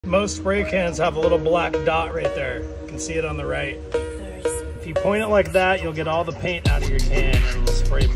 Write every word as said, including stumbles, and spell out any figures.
Most spray cans have a little black dot right there. You can see it on the right. If you point it like that, you'll get all the paint out of your can and it'll spray